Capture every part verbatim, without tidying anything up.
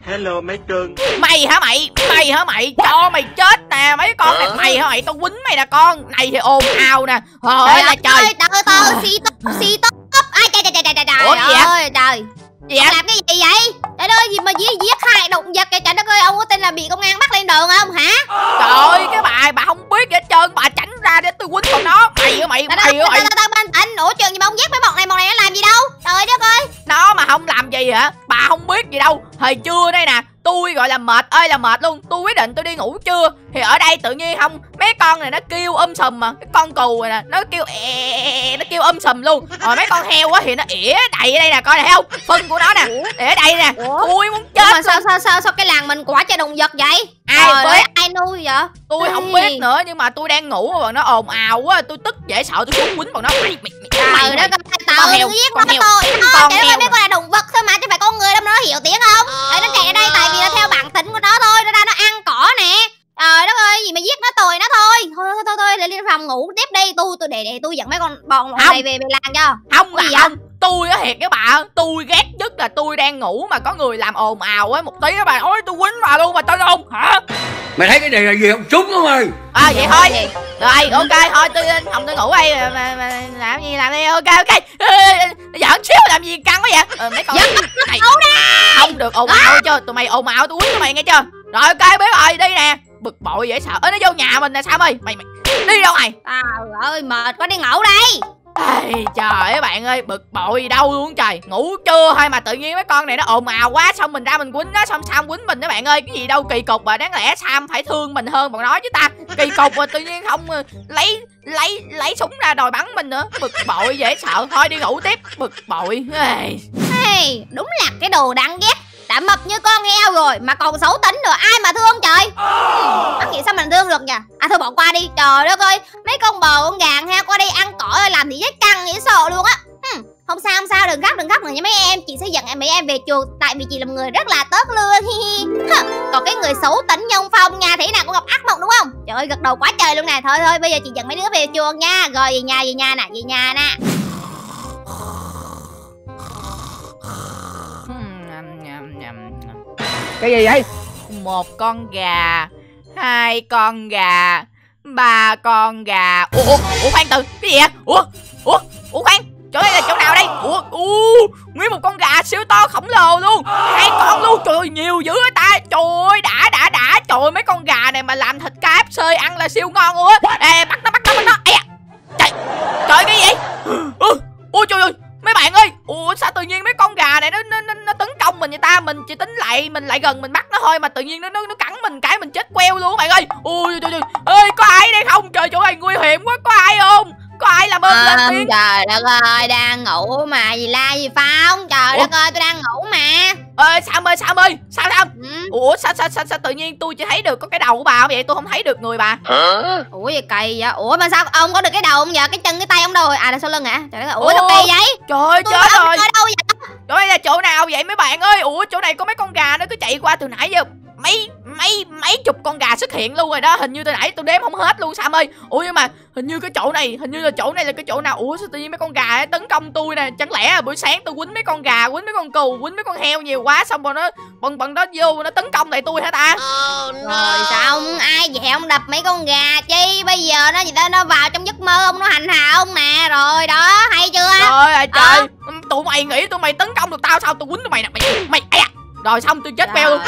Hello mấy cưng. Mày hả mày? Mày hả mày? Cho mày chết nè mấy con này. Mày hả mày? Tao quýnh mày nè con. Này thì ồn ào nè. Trời là trời. Từ từ xì tóc xì tóc. Ai trời trời trời trời trời. Ủa gì ơi trời. Gì Ông vậy? làm cái gì vậy? Trời ơi gì mà giết giết hai động vật kìa, trời đất ơi, ông có tin là bị công an bắt lên đường không hả? Trời ơi cái bà bà không biết gì hết trơn, bà tránh ra để tôi quýnh con nó. Mày ơi mày mày ơi mày. Tao bình tĩnh. Ủa chuyện gì mà ông giết mấy bọn này, bọn này nó làm gì đâu? Trời đất ơi. Nó mà không làm gì hả? Bà không biết gì đâu. Hồi trưa đây nè, tôi gọi là mệt ơi là mệt luôn. Tôi quyết định tôi đi ngủ trưa. Thì ở đây tự nhiên không, mấy con này nó kêu um sùm mà. Cái con cừu này nè, nó kêu e, nó kêu um sùm luôn. Rồi mấy con heo á thì nó ỉa đầy ở đây nè, coi này không? Phân của nó nè, để ở đây nè. Tôi muốn chết. Mà sao sao sao sao cái làng mình quả cho động vật vậy? Ai biết? Ai nuôi vậy? Tôi không biết nữa, nhưng mà tôi đang ngủ mà bọn nó ồn ào quá, tôi tức dễ sợ, tôi xuống quýnh bọn nó. Mày mày Trời đất ơi, tao giết nó thôi. Nó trời ơi, mấy con là động vật thôi mà, chứ phải con người đâu mà nó hiểu tiếng không? Đấy, nó chạy ở đây tại vì nó theo bản tính của nó thôi, nó ra nó ăn cỏ nè. Trời đất ơi, gì mà giết nó tồi nó thôi. Thôi thôi thôi, thôi lên phòng ngủ tiếp đi. Tôi tôi để để tôi dẫn mấy con bọn này về về làng cho. Không là không. Tôi á thiệt các bạn, tôi ghét nhất là tôi đang ngủ mà có người làm ồn ào á một tí các bạn, ôi tôi quýnh bà luôn mà tao không hả? Mày thấy cái này là gì không? Súng không ơi. À vậy thôi. Rồi ok thôi tôi lên phòng tôi ngủ đây mà, mà, mà làm gì làm đi. Ok ok. Giỡn xíu làm gì căng quá vậy? Ờ, mấy con này không được ồn ào chưa? Tụi mày ồn ào tôi quýnh tụi mày nghe chưa? Rồi ok biết rồi, đi nè. Bực bội dễ sợ. Ê nó vô nhà mình nè Sam ơi. Mày mày đi đâu mày? Trời ơi mệt quá, đi ngủ đây. Ê, trời ơi bạn ơi, bực bội gì đâu luôn trời. Ngủ trưa thôi mà tự nhiên mấy con này nó ồn ào quá, xong mình ra mình quýnh nó, xong Sam quýnh mình đó bạn ơi. Cái gì đâu kỳ cục mà, đáng lẽ Sam phải thương mình hơn bọn nó chứ ta. Kỳ cục mà tự nhiên không lấy lấy lấy súng ra đòi bắn mình nữa. Bực bội dễ sợ. Thôi đi ngủ tiếp. Bực bội. Ê. Hey, đúng là cái đồ đáng ghét. Đã mập như con heo rồi mà còn xấu tính rồi, ai mà thương trời. Bác nghĩ sao mình thương được nhỉ? À thôi bỏ qua đi. Trời đất ơi, mấy con bò con gà ha qua đây ăn cỏ làm thì chết căng dễ sợ luôn á. hmm. Không sao không sao, đừng khóc đừng khóc nữa nha mấy em. Chị sẽ dẫn em mấy em về chuồng, tại vì chị là một người rất là tốt luôn. Còn cái người xấu tính như ông Phong nha, thế nào cũng gặp ác mộng đúng không? Trời ơi gật đầu quá trời luôn nè. Thôi thôi bây giờ chị dẫn mấy đứa về chuồng nha. Rồi về nhà về nhà nè, về nhà nè. Cái gì vậy? Một con gà, hai con gà, ba con gà. Ủa, ủa, ủa khoan từ, cái gì vậy? Ủa, ủa, ủa khoan, chỗ đây là chỗ nào đây? Ủa, ủa, nguyên một con gà siêu to khổng lồ luôn, hai con luôn, trời ơi, nhiều dữ á ta. Trời ơi, đã, đã, đã, trời ơi, mấy con gà này mà làm thịt ca ép xê ăn là siêu ngon luôn á. Ê, bắt nó, bắt nó, bắt nó, ây da, trời, trời cái gì? Ừ, ôi trời ơi. Mấy bạn ơi, ủa sao tự nhiên mấy con gà này nó nó nó, nó tấn công mình vậy ta? Mình chỉ tính lại mình lại gần mình bắt nó thôi mà tự nhiên nó nó, nó cắn mình cái mình chết queo luôn bạn ơi. Ui trời trời. Ơi có ai đây không? Trời chỗ này nguy hiểm quá, có ai không? Có ai làm ơn à, lên tiếng. Trời đất ơi, đang ngủ mà gì la gì Phong? Trời ủa? Đất ơi, tôi đang ngủ mà. Ơi Sam ơi, Sam ơi, sao Sam? Ừ. Ủa sao, sao sao sao tự nhiên tôi chỉ thấy được có cái đầu của bà vậy, tôi không thấy được người bà. Hả? Ủa gì kỳ vậy? Ủa mà sao ông có được cái đầu không vậy? Cái chân cái tay ông đâu rồi? À là sau lưng hả? Trời đất ơi, ủa sao kỳ vậy? Trời ơi chết rồi. Ở đâu vậy? Chỗ này là chỗ nào vậy mấy bạn ơi? Ủa chỗ này có mấy con gà nó cứ chạy qua từ nãy giờ. Mấy mấy mấy chục con gà xuất hiện luôn rồi đó. Hình như từ nãy tôi đếm không hết luôn Sam ơi. Ủa nhưng mà hình như cái chỗ này, hình như là chỗ này là cái chỗ nào? Ủa sao tự nhiên mấy con gà ấy tấn công tôi nè? Chẳng lẽ là buổi sáng tôi quýnh mấy con gà, quýnh mấy con cừu, quýnh mấy con heo nhiều quá, xong rồi nó bọn bọn đó vô nó tấn công lại tôi hả ta? Oh, no. Rồi sao không ai vậy ông đập mấy con gà chi? Bây giờ nó gì đó nó vào trong giấc mơ ông, nó hành hạ ông nè. Rồi đó, hay chưa? Trời ơi trời, à. Tụi mày nghĩ tụi mày tấn công được tao sao? Tôi quýnh tụi mày nè. Mày mày à. Rồi xong tôi chết beo luôn.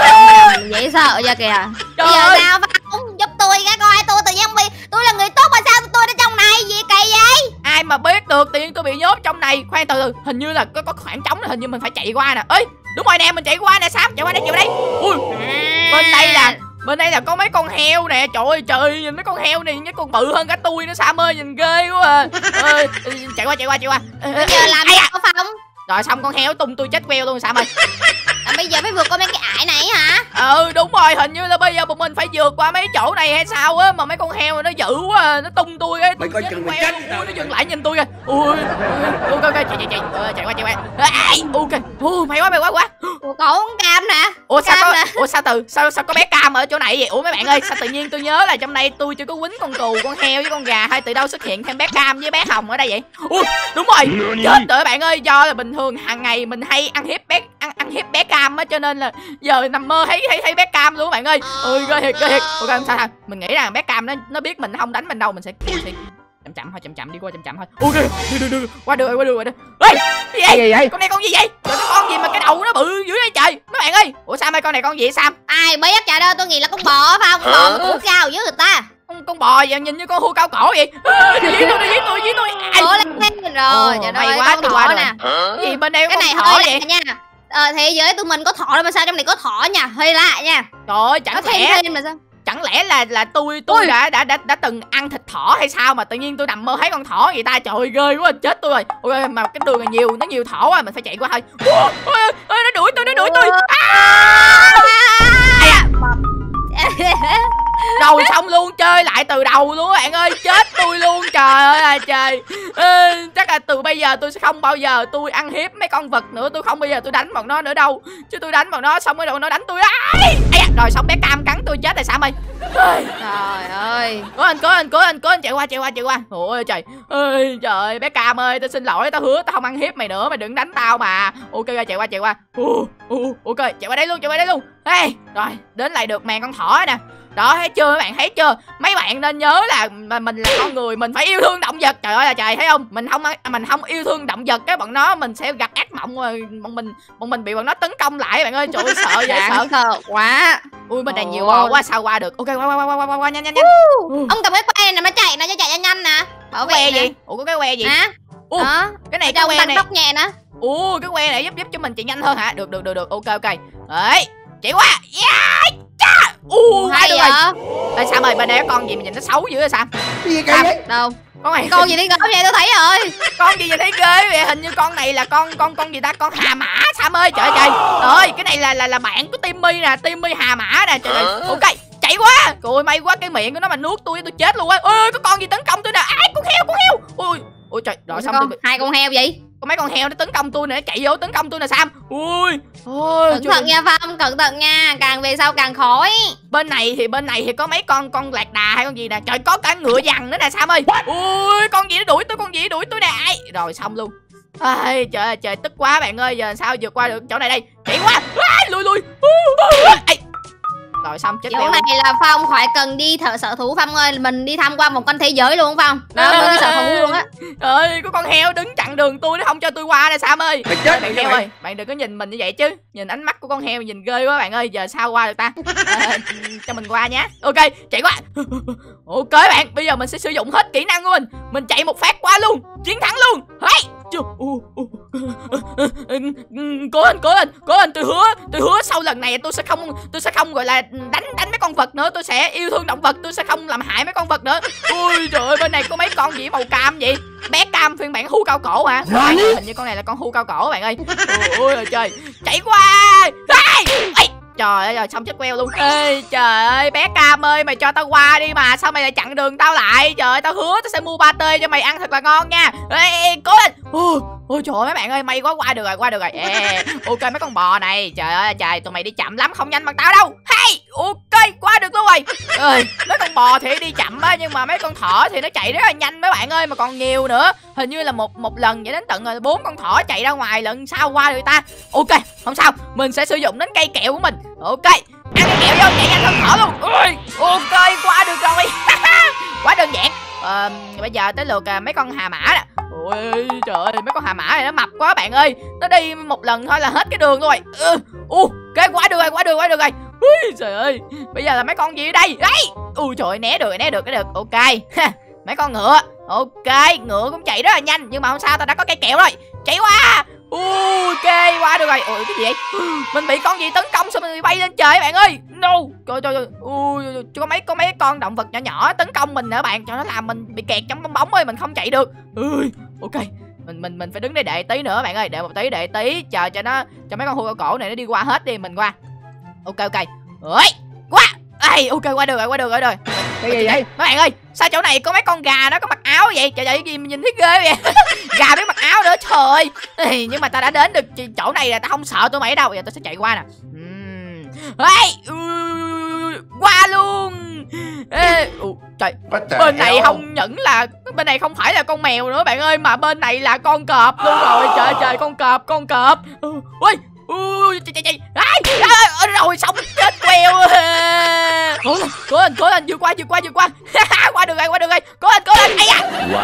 Mình dễ sợ cho kìa. Trời bây giờ ơi. Sao Phong giúp tôi cái coi, tôi tự nhiên bị, tôi là người tốt mà sao tôi ở trong này gì kỳ vậy? Ai mà biết được, tự nhiên tôi bị nhốt trong này. Khoan từ từ, hình như là có có khoảng trống này, hình như mình phải chạy qua nè. Ấy đúng rồi nè, mình chạy qua nè Sam, chạy qua đây, chạy qua đây. Ui à. Bên đây là bên đây là có mấy con heo nè. Trời ơi trời, nhìn mấy con heo này nó còn bự hơn cả tôi nữa Sam ơi, nhìn ghê quá à. Ê, chạy qua chạy qua chạy qua. Bây giờ làm gì có Phong? Rồi xong con heo tung tôi chết queo luôn Sam ơi. À, bây giờ phải vượt qua mấy cái ải này hả? Ừ đúng rồi, hình như là bây giờ bọn mình phải vượt qua mấy chỗ này hay sao á. Mà mấy con heo nó dữ quá à, nó tung tôi ấy. Mày coi chừng mày chết. Ui, nó dừng lại nhìn tôi kìa. Ui ok ok chạy chạy chạy ờ, chạy qua chạy qua. Ai ok. Ui may quá may quá quá. Ủa cậu con cam nè. ủa sao Cam có nè. ủa sao từ sao sao có bé Cam ở chỗ này vậy? Ủa mấy bạn ơi, sao tự nhiên tôi nhớ là trong đây tôi chưa có quýnh con cừu, con heo với con gà, hay từ đâu xuất hiện thêm bé Cam với bé Hồng ở đây vậy? Ui đúng rồi, chết rồi bạn ơi, do là bình thường hàng ngày mình hay ăn hiếp bé ăn ăn hiếp bé Cam á, cho nên là giờ nằm mơ thấy thấy thấy bé Cam luôn bạn ơi. Ôi ghê thiệt ghê thiệt. Ok không sao sao, mình nghĩ rằng bé Cam nó nó biết mình không đánh mình đâu, mình sẽ, mình sẽ chậm chậm thôi, chậm chậm đi qua chậm chậm thôi. Ok được được được, qua được rồi qua được rồi. Ê gì vậy? Gì vậy? Con này con gì vậy? Trời, cái con gì mà cái đầu nó bự dữ vậy trời mấy bạn ơi. Ủa Sam ơi, con này con gì vậy Sam? Ai biết trời ơi, tôi nghĩ là con bò phải không? Con bò mà củ cao dữ người ta. Con con bò vậy, nhìn như con hươu cao cổ vậy. Ê, dí tôi dí tôi dí tôi. Ai? Ủa lên rồi, Ồ, trời may ơi, quá, con tôi qua thỏ được. nè. Gì bên đây có Cái con này thỏ hơi vậy? lạ nha. Ờ, thế giới tụi mình có thỏ đâu mà sao trong này có thỏ nha, hơi lạ nha. Trời ơi, Nó chẳng thêm lẽ thêm mà sao? chẳng lẽ là là tôi tôi Ui. đã, đã đã đã từng ăn thịt thỏ hay sao mà tự nhiên tôi nằm mơ thấy con thỏ vậy ta? Trời ơi ghê quá, chết tôi rồi. Ôi mà cái đường này nhiều, nó nhiều thỏ quá, mình phải chạy qua thôi. Ôi, ôi, ôi, nó đuổi tôi, nó đuổi tôi. Ai à? Rồi xong luôn, chơi lại từ đầu luôn bạn ơi, chết tôi luôn, trời ơi là trời. Ê, chắc là từ bây giờ tôi sẽ không bao giờ tôi ăn hiếp mấy con vật nữa, tôi không bao giờ tôi đánh bọn nó nữa đâu, chứ tôi đánh bọn nó xong rồi đầu nó đánh tôi. Ai à, rồi xong bé Cam cắn tôi chết rồi Sam ơi. Trời ơi. Cố anh, cố anh, cố anh, cố anh, chạy qua, chạy qua, chạy qua. Ôi trời ơi, trời bé Cam ơi, tao xin lỗi, tao hứa tao không ăn hiếp mày nữa, mày đừng đánh tao mà. Ok, chạy qua, chạy qua. Uh, uh, ok, chạy qua đây luôn, chạy qua đây luôn. Ê, rồi đến lại được màn con thỏ nè. Đó, thấy chưa mấy bạn, thấy chưa? Mấy bạn nên nhớ là mình là con người, mình phải yêu thương động vật. Trời ơi là trời, thấy không? Mình không mình không yêu thương động vật cái bọn nó mình sẽ gặp ác mộng rồi, bọn mình bọn mình bị bọn nó tấn công lại bạn ơi. Trời ơi sợ dễ sợ. Sợ quá. Ui bên này Ôi. nhiều bò quá, sao qua được. Ok, qua qua qua qua qua, qua nhanh nhanh nhanh. Ông cầm cái que này mà chạy nó cho chạy nhanh nhanh nè. Bảo vệ Que nè. gì? Ủa có cái que gì? Hả? Ủa, Đó. cái này cái Trong que tăng này. tốc nhẹ nè. Ủa cái que này giúp giúp cho mình chạy nhanh hơn hả? Được được được được. Ok ok. Đấy, chạy qua. Yeah. Ui Hay được vậy? rồi. Ê Sam ơi, bên đây có con gì mà nhìn nó xấu dữ vậy Sam? Cái gì kỳ vậy? Đâu? Con này Con gì đi gớm vậy tôi thấy rồi. con gì vậy thấy ghê vậy? Hình như con này là con con con gì ta? Con hà mã Sam ơi. Trời ơi trời ơi, cái này là là là bạn của Timmy nè, Timmy hà mã nè. Trời ơi. Ok, chạy quá. Trời ơi may quá, cái miệng của nó mà nuốt tôi tôi chết luôn á. Ôi có con gì tấn công tôi nè. Ai con heo, con heo. Ui ôi trời, rồi xong con, tôi... hai con heo vậy? có mấy con heo nó tấn công tôi nè, nó chạy vô tấn công tôi nè Sam. Ui ôi Cẩn thận nha Phong, cẩn thận nha, càng về sau càng khỏi. bên này thì bên này thì có mấy con con lạc đà hay con gì nè. Trời có cả ngựa dằn nữa nè Sam ơi. Ui con gì nó đuổi tôi, con gì nó đuổi tôi nè. Ai rồi xong luôn. Ai trời ơi trời, tức quá bạn ơi, giờ sao vượt qua được chỗ này đây? Chạy quá. Ai, lui lui. Ai. Rồi xong chết Chỗ bèo. này là Phong khỏi cần đi thợ sở thú Phong ơi, mình đi tham quan một con thế giới luôn Phong. Đó, mình đi sở thú luôn á. Ơi có con heo đứng chặn đường tôi, nó không cho tôi qua nè Sam ơi. Mày chết Bạn mày heo mày. ơi, bạn đừng có nhìn mình như vậy chứ. Nhìn ánh mắt của con heo nhìn ghê quá bạn ơi, giờ sao qua được ta? À, cho mình qua nhé. Ok, chạy qua. Ok bạn, bây giờ mình sẽ sử dụng hết kỹ năng của mình. Mình chạy một phát qua luôn, chiến thắng luôn. Hey. Cố lên, cố lên, cố lên, tôi hứa, tôi hứa sau lần này tôi sẽ không tôi sẽ không gọi là đánh đánh mấy con vật nữa, tôi sẽ yêu thương động vật, tôi sẽ không làm hại mấy con vật nữa. Ui trời ơi, bên này có mấy con gì màu cam vậy? Bé Cam phiên bản hươu cao cổ hả? Bạn ơi, hình như con này là con hươu cao cổ bạn ơi. Ôi ôi trời, chạy qua. Ê, trời ơi, rồi xong chết queo luôn. Ê trời ơi, bé Cam ơi, mày cho tao qua đi mà, sao mày lại chặn đường tao lại? Trời ơi, tao hứa tao sẽ mua pate cho mày ăn thật là ngon nha. Ê, ê cố lên. Ôi, ôi trời ơi mấy bạn ơi, may quá, qua được rồi, qua được rồi. Ê, ok mấy con bò này, trời ơi trời, tụi mày đi chậm lắm, không nhanh bằng tao đâu. Hey, ok, qua được luôn rồi. Ơi, mấy con bò thì đi chậm á, nhưng mà mấy con thỏ thì nó chạy rất là nhanh mấy bạn ơi, mà còn nhiều nữa. Hình như là một một lần vậy đến tận rồi bốn con thỏ chạy ra ngoài, lần sau qua được ta. Ok, không sao, mình sẽ sử dụng đến cây kẹo của mình. Ok, ăn cái kẹo vô, chạy nhanh hơn thỏ luôn. Ui, ok, qua được rồi. Quá đơn giản. Ờ, bây giờ tới lượt à, mấy con hà mã nè. Ôi trời ơi, mấy con hà mã này nó mập quá bạn ơi, nó đi một lần thôi là hết cái đường rồi. Ừ, ok, qua được rồi, qua được, qua được rồi. Ui trời ơi, bây giờ là mấy con gì ở đây? Đấy, ui trời ơi, né được, né được, cái được. Ok, mấy con ngựa. Ok, ngựa cũng chạy rất là nhanh, nhưng mà không sao, tao đã có cây kẹo rồi. Chạy qua. Ok, qua được rồi. Ôi cái gì vậy? Mình bị con gì tấn công xong mình bị bay lên trời bạn ơi. No. Trời trời trời. Ui, có mấy có mấy con động vật nhỏ nhỏ tấn công mình nữa bạn, cho nó làm mình bị kẹt trong bong bóng ơi, mình không chạy được. Ui, ok. Mình mình mình phải đứng đây đợi tí nữa bạn ơi, đợi một tí, đợi tí, chờ cho nó cho mấy con hươu cao cổ này nó đi qua hết đi, mình qua. Ok ok. Ơi, qua. Ê, ok qua được rồi, qua được rồi rồi. Cái gì vậy? Mấy bạn ơi, sao chỗ này có mấy con gà nó có mặc áo vậy? Trời ơi, gì mà nhìn thấy ghê vậy? Gà biết mặc áo nữa, trời ơi. Nhưng mà ta đã đến được chỗ này là ta không sợ tụi mày đâu. Giờ ta sẽ chạy qua nè. Uhm, Ê, qua luôn. Ê, ủa, trời, bên này không những là bên này không phải là con mèo nữa bạn ơi, mà bên này là con cọp luôn rồi. Trời trời, con cọp, con cọp. Ui, ui, trời trời, ai, rồi xong chết queo. Cố lên, cố lên, cố lên, vượt qua, vượt qua, vượt qua. Qua được rồi, qua được rồi. Cố lên, cố lên. Ây da.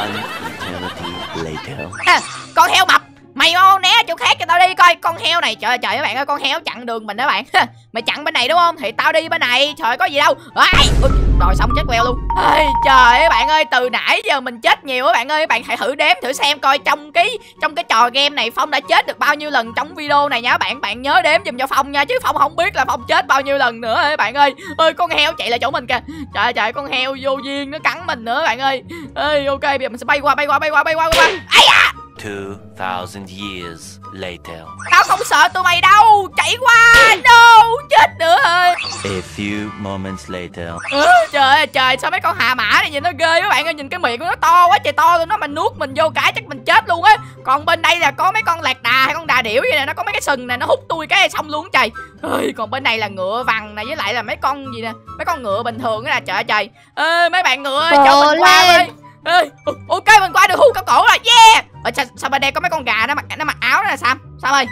À, con heo mập, mày mau né chỗ khác cho tao đi coi. Con heo này, trời ơi trời các bạn ơi, con heo chặn đường mình đó bạn. Mày chặn bên này đúng không, thì tao đi bên này. Trời có gì đâu. Ai, rồi xong chết queo luôn. Ê, trời ơi bạn ơi, từ nãy giờ mình chết nhiều á bạn ơi. Các bạn hãy thử đếm thử xem coi trong cái trong cái trò game này Phong đã chết được bao nhiêu lần trong video này nha bạn. Bạn nhớ đếm giùm cho Phong nha, chứ Phong không biết là Phong chết bao nhiêu lần nữa các bạn ơi. Ơi con heo chạy lại chỗ mình kìa. Trời ơi trời, con heo vô duyên nó cắn mình nữa bạn ơi. Ê, ok bây giờ mình sẽ bay qua bay qua bay qua bay qua bay qua. Ai da. two thousand years later. Tao không sợ tụi mày đâu, chạy qua. No, chết nữa ơi. A few moments later. Ừ, trời ơi trời, sao mấy con hà mã này nhìn nó ghê các bạn ơi, nhìn cái miệng của nó to quá trời to luôn, nó mà nuốt mình vô cái chắc mình chết luôn á. Còn bên đây là có mấy con lạc đà hay con đà điểu vậy nè, nó có mấy cái sừng nè, nó hút tôi cái xong luôn trời. Ơi, còn bên này là ngựa vằn này với lại là mấy con gì nè, mấy con ngựa bình thường đó là trời ơi trời. Ê, mấy bạn ngựa ơi, cho mình qua ơi. Ê, ok mình qua được hưu cao cổ rồi, yeah. Ở sao, sao bên đây có mấy con gà nó mặc nó mặc áo đó là sao? Sao ơi?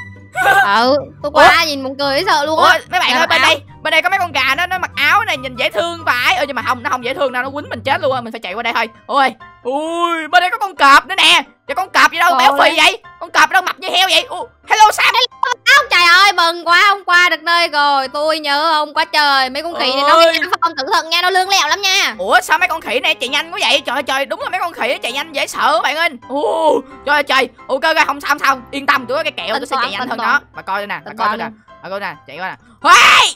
Ừ, tôi qua Ủa? nhìn buồn cười dễ sợ luôn á. Mấy bạn ơi, bên áo. đây bên đây có mấy con gà nó nó mặc áo này nhìn dễ thương vãi. Ơ nhưng mà không, nó không dễ thương đâu, nó quýnh mình chết luôn á. Mình phải chạy qua đây thôi. Ôi, ui, bên đây có con cọp nữa nè. Trời, con cọp gì đâu béo phì vậy? Con cọp đâu mập như heo vậy? Ủa, hello Sam. Hello, trời ơi, mừng quá hôm qua được nơi rồi. Tôi nhớ ông quá trời. Mấy con khỉ này nó nhanh Phong cẩn thận nha, nó lương lẹo lắm nha. Ủa sao mấy con khỉ này chạy nhanh quá vậy? Trời ơi trời, đúng là mấy con khỉ chạy nhanh dễ sợ bạn ơi. Ồ, trời ơi trời. Ok ok, không sao không sao. Yên tâm, tôi có cái kẹo tôi sẽ chạy nhanh hơn nó. Bà coi đây nè, bà coi đây nè. Bà coi nè, chạy qua nè. Hey!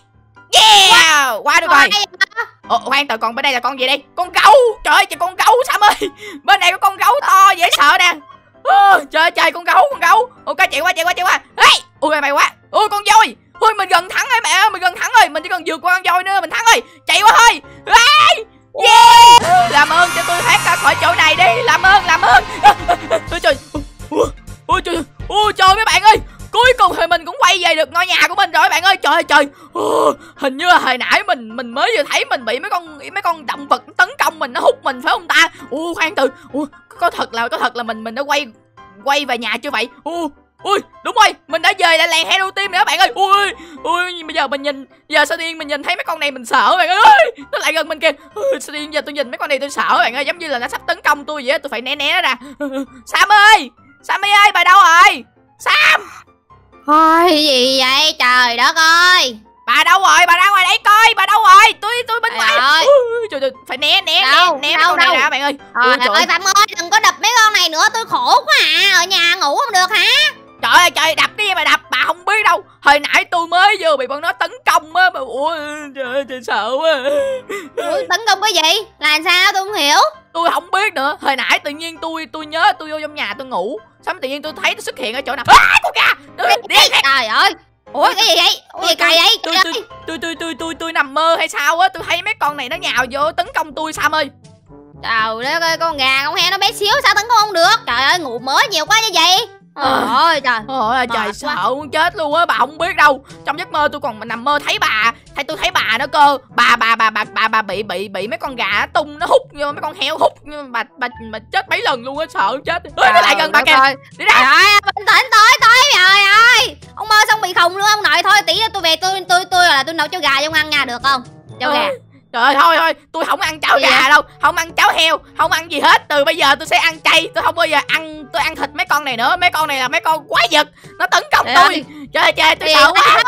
Yeah! Qua được rồi. Ồ, khoan từ còn bên đây là con gì đây? Con gấu. Trời ơi trời, con gấu Sam ơi. Bên này có con gấu to dễ sợ nè. Ô, trời ơi trời, con gấu, con gấu. Ok chạy qua chạy qua chạy qua. Hey! Ui mày quá. Ui con voi. Ui mình gần thắng rồi mẹ ơi, mình gần thắng rồi, mình chỉ cần vượt qua con voi nữa mình thắng rồi. Chạy qua thôi. Hey! Yeah! Làm ơn cho tôi thoát ra khỏi chỗ này đi, làm ơn làm ơn. Ôi trời. Ôi trời. Ôi trời mấy bạn ơi. Cuối cùng thì mình cũng quay về được ngôi nhà của mình rồi bạn ơi. Trời ơi trời. Ồ, hình như là hồi nãy mình mình mới vừa thấy mình bị mấy con mấy con động vật tấn công mình, nó hút mình phải không ta? Ủa khoan từ. Ủa, có thật là có thật là mình mình đã quay quay về nhà chưa vậy? Ui, ui, đúng rồi, mình đã về lại làng Hero Team nữa bạn ơi. Ui, ui, bây giờ mình nhìn, giờ sao điên mình nhìn thấy mấy con này mình sợ bạn ơi. Nó lại gần mình kìa. Sao điên giờ tôi nhìn mấy con này tôi sợ bạn ơi, giống như là nó sắp tấn công tôi vậy, tôi phải né né nó ra. Sam ơi, Sammy ơi, bà đâu rồi? Sam. Ôi, gì vậy? Trời đất ơi. Bà đâu rồi? Bà ra ngoài đây coi, bà đâu rồi? Tôi tôi bên ngoài. Trời ơi, phải né né đâu, né né đâu, con này đâu. ra bạn ơi. Trời ơi, ơi Phạm ơi, đừng có đập mấy con này nữa, tôi khổ quá à. Ở nhà ngủ không được hả? Trời ơi trời, đập cái gì mà đập, bà không biết đâu. Hồi nãy tôi mới vừa bị bọn nó tấn công á mà. Ủa trời ơi trời, sợ quá. Ủa, tấn công cái gì? Là sao tôi không hiểu. Tôi không biết nữa. Hồi nãy tự nhiên tôi tôi nhớ tôi vô trong nhà tôi ngủ, xong tự nhiên tôi thấy nó xuất hiện ở chỗ nào. À, con gà. Trời ơi. Ủa cái gì vậy? Ủa gì kỳ vậy? Tôi tôi tôi tôi tôi tôi tôi nằm mơ hay sao á, tôi thấy mấy con này nó nhào vô tấn công tôi Sam ơi. Trời đất ơi, con gà con heo nó bé xíu sao tấn công không được? Trời ơi, ngủ mớ nhiều quá như vậy. Ôi trời. Ôi trời, sợ muốn chết luôn á, bà không biết đâu. Trong giấc mơ tôi còn nằm mơ thấy bà, thấy tôi thấy bà nữa cơ. Bà bà bà bà bà bà bị bị bị mấy con gà tung nó hút vô, mấy con heo hút bà bà bà chết mấy lần luôn á, sợ chết. Ơi nó lại gần bà kìa. Đi ra. Trời ơi, bình tĩnh tới tới trời ơi. Ông mơ xong bị khùng luôn ông nội, thôi tí nữa tôi về tôi tôi tôi là tôi nấu cho gà cho ông ăn nha, được không? Cho gà. Trời ơi thôi thôi, tôi không ăn cháo gà vậy? đâu, không ăn cháo heo, không ăn gì hết. Từ bây giờ tôi sẽ ăn chay, tôi không bao giờ ăn tôi ăn thịt mấy con này nữa. Mấy con này là mấy con quái vật, nó tấn công tôi. Trời ơi trời, tôi sợ quá.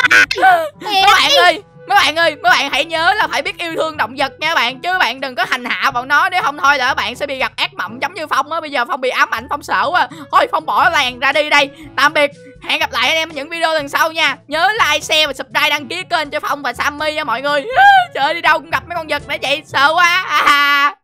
Mấy bạn ơi, mấy bạn ơi, mấy bạn hãy nhớ là phải biết yêu thương động vật nha bạn, chứ bạn đừng có hành hạ bọn nó, nếu không thôi là các bạn sẽ bị gặp ác mộng giống như Phong á. Bây giờ Phong bị ám ảnh, Phong sợ quá. Thôi Phong bỏ làng ra đi đây. Tạm biệt. Hẹn gặp lại anh em ở những video lần sau nha. Nhớ like, share và subscribe, đăng ký kênh cho Phong và Sammy nha mọi người. Trời ơi, đi đâu cũng gặp mấy con vật để vậy, sợ quá.